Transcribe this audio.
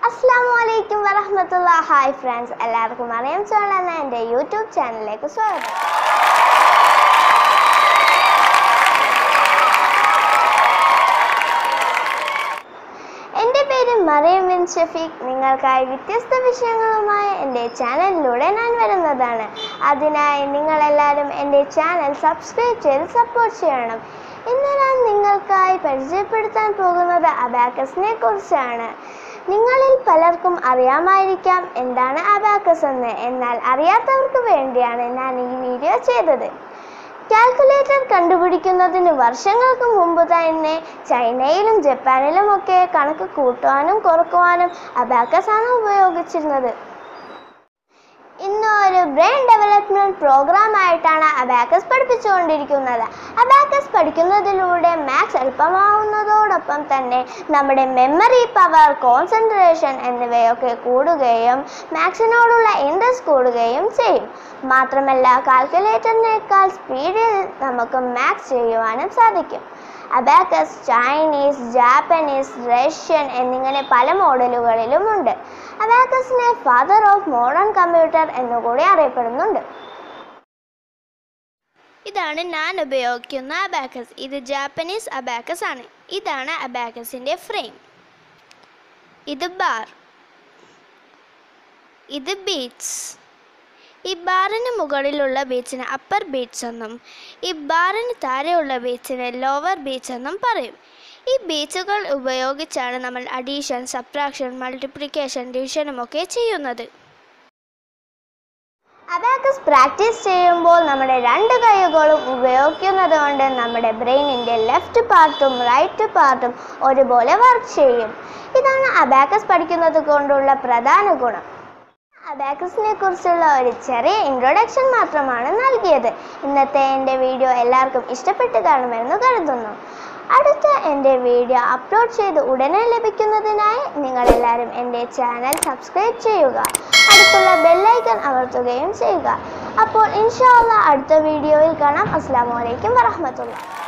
Assalamualaikum warahmatullah. Hi friends, എല്ലാവർക്കും അറിയാം channel എൻ്റെ യൂട്യൂബ് ചാനലിലേക്ക് സ്വാഗതം. എൻ്റെ പേര് മറിയം ബിൻ ഷഫീഖ്. നിങ്ങൾക്കായി വ്യത്യസ്ത വിഷയങ്ങളുമായി എൻ്റെ ചാനലിലൂടെ ഞാൻ വരുന്നതാണ്. അതിനായി നിങ്ങളെല്ലാവരും എൻ്റെ ചാനൽ സബ്സ്ക്രൈബ് ചെയ്ത് സപ്പോർട്ട് ചെയ്യണം. ഇന്ന് ഞാൻ നിങ്ങൾക്കായി പരിചയപ്പെടുത്താൻ പോകുന്നത് അബാക്കസിനെ കുറിച്ചാണ്. നിങ്ങളിൽ പലർക്കും അറിയാമായിരിക്കാം എന്താണ് അബാക്കസ് എന്ന്. എന്നാൽ അറിയാത്തവർക്ക് വേണ്ടിയാണ് ഞാൻ ഈ വീഡിയോ ചെയ്തത്. കാൽക്കുലേറ്റർ കണ്ടുപിടിക്കുന്നതിന് വർഷങ്ങൾക്ക് മുമ്പ് തന്നെ ചൈനയിലും ജപ്പാനിലുമൊക്കെ കണക്ക് കൂട്ടുവാനും കുറക്കുവാനും അബാക്കസ് ആണ് ഉപയോഗിച്ചിരുന്നത്. ഇന്ന് ഒരു ബ്രെയിൻ ഡെവലപ്മെൻറ്റ് പ്രോഗ്രാം ആയിട്ടാണ് അബാക്കസ് പഠിപ്പിച്ചുകൊണ്ടിരിക്കുന്നത്. അബാക്കസ് പഠിക്കുന്നതിലൂടെ മാത്സ് എളുപ്പമാവുന്നതോടൊപ്പം തന്നെ നമ്മുടെ മെമ്മറി പവർ, കോൺസെൻട്രേഷൻ എന്നിവയൊക്കെ കൂടുകയും മാത്സിനോടുള്ള ഇൻട്രസ്റ്റ് കൂടുകയും ചെയ്യും. മാത്രമല്ല കാൽക്കുലേറ്ററിനേക്കാൾ സ്പീഡിൽ നമുക്ക് മാത്സ് ചെയ്യുവാനും സാധിക്കും. അബാക്കസ് ചൈനീസ്, ജാപ്പനീസ്, റഷ്യൻ എന്നിങ്ങനെ പല മോഡലുകളിലുമുണ്ട്. അബാക്കസിനെ ഫാദർ ഓഫ് മോഡേൺ കമ്പ്യൂട്ടർ എന്നുകൂടി അറിയപ്പെടുന്നുണ്ട്. ഇതാണ് ഞാൻ ഉപയോഗിക്കുന്ന അബാക്കസ്. ഇത് ജാപ്പനീസ് അബാക്കസ് ആണ്. ഇതാണ് അബാക്കസിൻ്റെ ഫ്രെയിം. ഇത് ബാർ, ഇത് ബീറ്റ്സ്. ഈ ബാറിന് മുകളിലുള്ള ബീച്ചിന് അപ്പർ ബീറ്റ്സ് എന്നും ഈ ബാറിന് താഴെയുള്ള ബീച്ചിന് ലോവർ ബീറ്റ്സ് എന്നും പറയും. ഈ ബീച്ചുകൾ ഉപയോഗിച്ചാണ് നമ്മൾ അഡീഷൻ, സബ്ട്രാക്ഷൻ, മൾട്ടിപ്ലിക്കേഷൻ, ഡിവിഷനും ഒക്കെ ചെയ്യുന്നത്. അബാക്കസ് പ്രാക്ടീസ് ചെയ്യുമ്പോൾ നമ്മുടെ രണ്ട് കൈകളും ഉപയോഗിക്കുന്നത് കൊണ്ട് നമ്മുടെ ബ്രെയിനിൻ്റെ ലെഫ്റ്റ് പാർട്ടും റൈറ്റ് പാർട്ടും ഒരുപോലെ വർക്ക് ചെയ്യും. ഇതാണ് അബാക്കസ് പഠിക്കുന്നത് കൊണ്ടുള്ള പ്രധാന ഗുണം. അബാക്കസിനെ കുറിച്ചുള്ള ഒരു ചെറിയ ഇൻട്രൊഡക്ഷൻ മാത്രമാണ് നൽകിയത്. ഇന്നത്തെ എൻ്റെ വീഡിയോ എല്ലാവർക്കും ഇഷ്ടപ്പെട്ട് കാണുമെന്ന് കരുതുന്നു. അടുത്ത എൻ്റെ വീഡിയോ അപ്ലോഡ് ചെയ്ത് ഉടനെ ലഭിക്കുന്നതിനായി നിങ്ങളെല്ലാവരും എൻ്റെ ചാനൽ സബ്സ്ക്രൈബ് ചെയ്യുക. അടുത്തുള്ള ബെല്ലൈക്കൺ അമർത്തുകയും ചെയ്യുക. അപ്പോൾ ഇൻഷാ അല്ലാഹ് അടുത്ത വീഡിയോയിൽ കാണാം. അസ്സലാമു അലൈക്കും വറഹ്മത്തുള്ളാഹി.